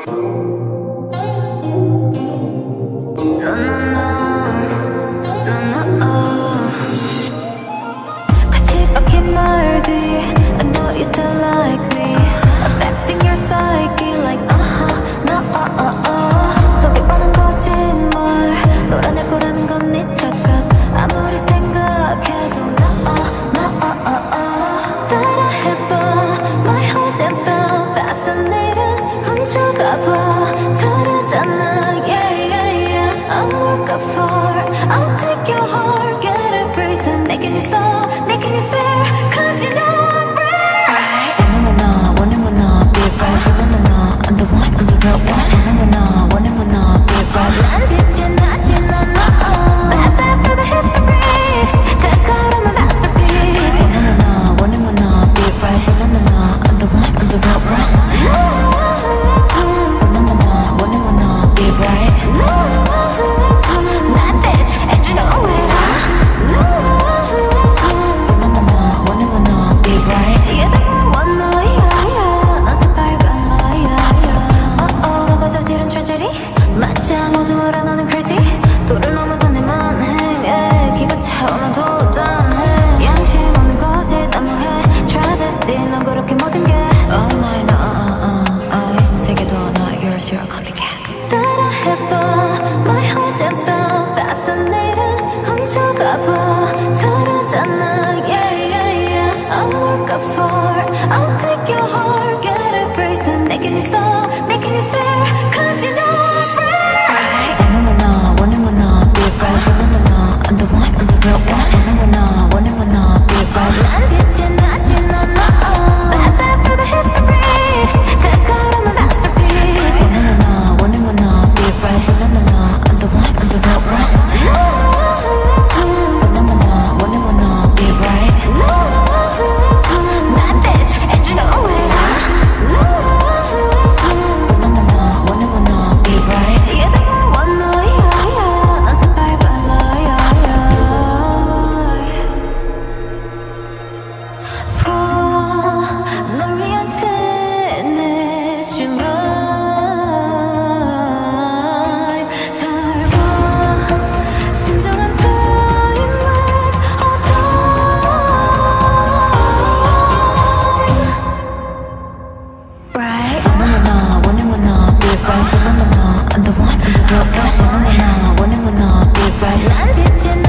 I'll take your heart, get it racing, making you stop, making you stare, 'cause you know I'm right. Wanting when not, be right, I'm the one, I'm the real one. Wanting when not, be right. 난 빛이 나진 않아. Bad, bad for the history. I'm a masterpiece. Wanting when not, be right, I'm the one, I'm the real one. Wanting when not, be right. I'll take your heart, get it racing, making you stop, making you stare, 'cause you know I'm right. Wanting when not, be right, I'm the one, I'm the real one. Wanting when not, be right. 난 빛이 나진 않아. Bad, bad for the history. I'm a masterpiece. Wanting when not, be right, I'm the one, I'm the real one. Wanting when not, be right. I'm the one, I'm the real one. Wanting when not, be right. 난 빛이